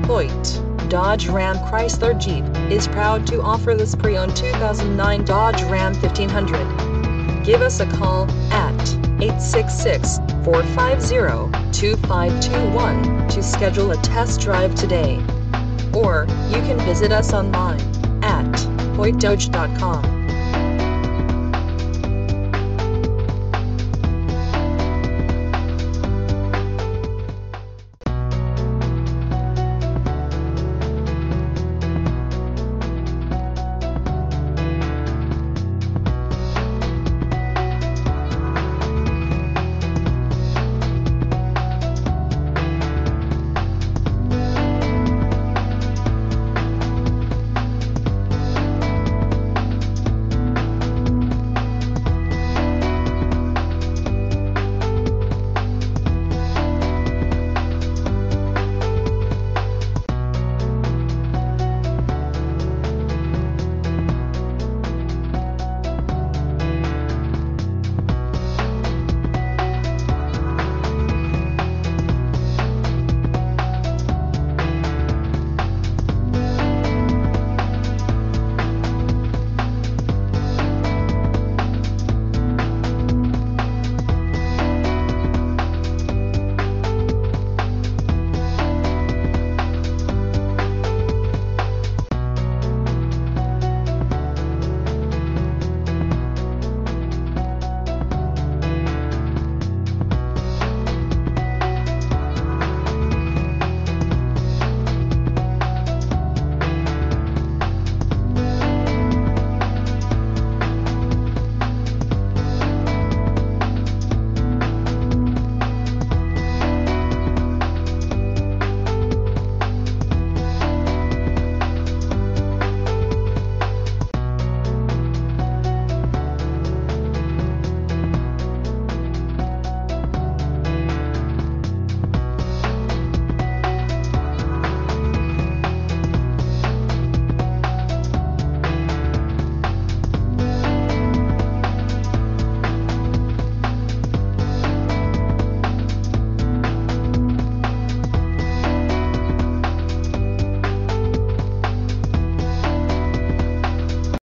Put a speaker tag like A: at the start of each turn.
A: Hoyte, Dodge Ram Chrysler Jeep, is proud to offer this pre-owned 2009 Dodge Ram 1500. Give us a call at 866-450-2521 to schedule a test drive today. Or, you can visit us online at hoytedodge.com.